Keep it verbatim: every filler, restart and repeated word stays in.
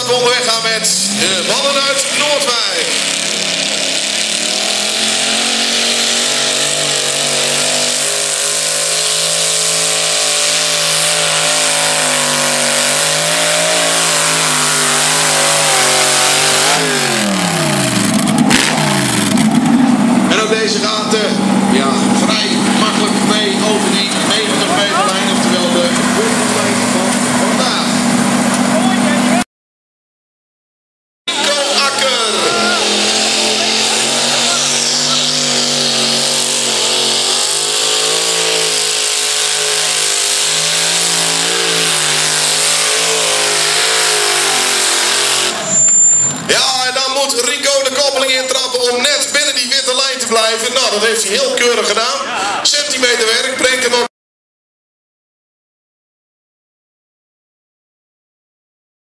we onderweg gaan met de mannen uit Noordwijk. En ook deze gaat uh, ja, vrij makkelijk mee over die negentig meter lijn, oftewel de bovenlijn van vandaag. Rico de koppeling intrappen om net binnen die witte lijn te blijven. Nou, dat heeft hij heel keurig gedaan.